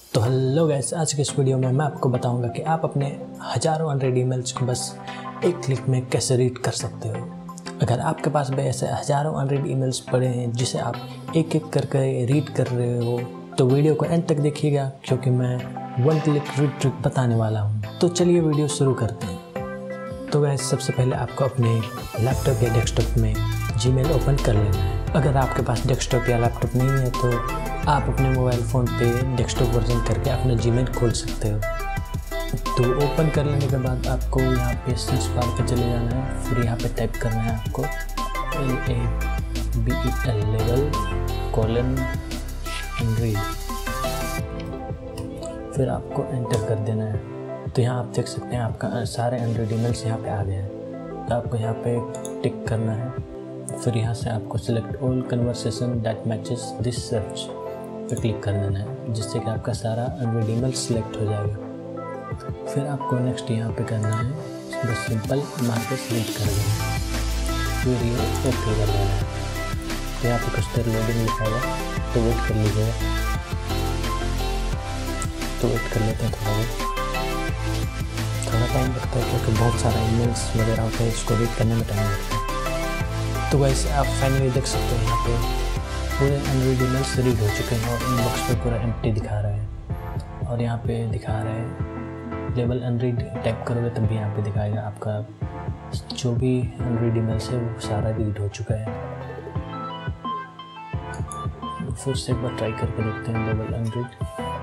तो hello guys, आज के इस वीडियो में मैं आपको बताऊंगा कि आप अपने हज़ारों अनरीड ईमेल्स को बस एक क्लिक में कैसे रीड कर सकते हो। अगर आपके पास भी ऐसे हज़ारों अनरीड ईमेल्स पड़े हैं जिसे आप एक एक करके रीड कर रहे हो तो वीडियो को एंड तक देखिएगा, क्योंकि मैं वन क्लिक रीड ट्रिक बताने वाला हूँ। तो चलिए वीडियो शुरू करते हैं। तो गाइस, सबसे पहले आपको अपने लैपटॉप या डेस्कटॉप में जीमेल ओपन कर लेना है। अगर आपके पास डेस्कटॉप या लैपटॉप नहीं है तो आप अपने मोबाइल फ़ोन पे डेस्कटॉप वर्जन करके अपना जीमेल खोल सकते हो। तो ओपन कर लेने के बाद आपको यहाँ पे सर्च बार पे चले जाना है, फिर यहाँ पे टाइप करना है आपको LABEL:\Unread, फिर आपको एंटर कर देना है। तो यहाँ आप देख सकते हैं आपका सारे अनरीड ईमेल्स यहाँ पे आ गए हैं। तो आपको यहाँ पे टिक करना है, फिर यहाँ से आपको select all conversation that matches this search पे क्लिक कर देना है, जिससे कि आपका सारा अनरीड ईमेल सिलेक्ट हो जाएगा। फिर आपको नेक्स्ट यहाँ पे करना है, बस सिंपल मार्केट रीड कर देना है, फिर ये ओके कर देना है। तो यहाँ पे कुछ देर लोडिंग लिखाएगा, तो वेट कर लीजिएगा। तो वेट कर लेते हैं, थोड़ा टाइम लगता है क्योंकि बहुत सारा ईमेल्स वगैरह होता है, इसको रीड करने में टाइम लगता है। तो वैसे आप फाइनली देख सकते हैं यहाँ पे पूरे अनरीड ईमेल्स रीड हो चुके हैं और इनबॉक्स पे पूरा एम्प्टी दिखा रहा है। और यहाँ पे दिखा रहा है लेबल अनरीड, टाइप करोगे तब भी यहाँ पे दिखाएगा आपका जो भी अनरीड ईमेल्स है वो सारा रीड हो चुका है। फिर से एक बार ट्राई करके देखते हैं लेबल अनरीड।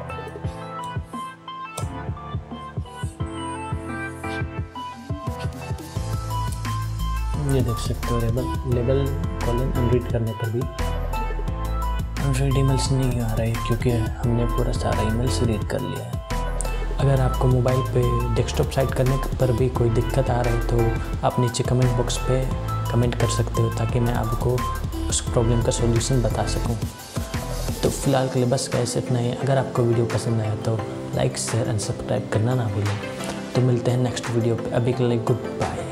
ये देख सकते हो लेबल कॉलन अनरीड करने पर भी अनरीड ईमेल्स नहीं आ रहे, क्योंकि हमने पूरा सारा ईमेल्स रीड कर लिया है। अगर आपको मोबाइल पे डेस्कटॉप साइट करने पर भी कोई दिक्कत आ रही है तो आप नीचे कमेंट बॉक्स पे कमेंट कर सकते हो, ताकि मैं आपको उस प्रॉब्लम का सॉल्यूशन बता सकूं। तो फिलहाल के लिए बस कैसे इतना ही। अगर आपको वीडियो पसंद आया तो लाइक, शेयर एंड सब्सक्राइब करना ना भूलें। तो मिलते हैं नेक्स्ट वीडियो पे। अभी के लिए गुड बाय।